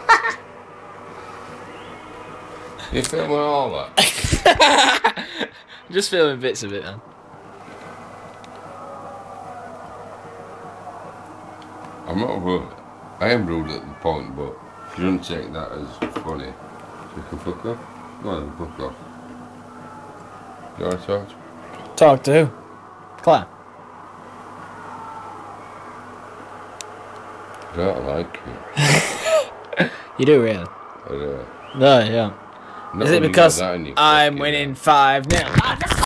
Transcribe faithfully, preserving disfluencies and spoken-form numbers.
You filming all that? Just filming bits of it, man. I'm not rude. I am rude at the point, but if you don't take that as funny, you can fuck off. Go on, fuck off. Do you want to talk to me? Talk to who? Claire. I don't like you. You do, really? I do. No, yeah. Not Is it when you because got that in your I'm fucking winning mouth. five nil?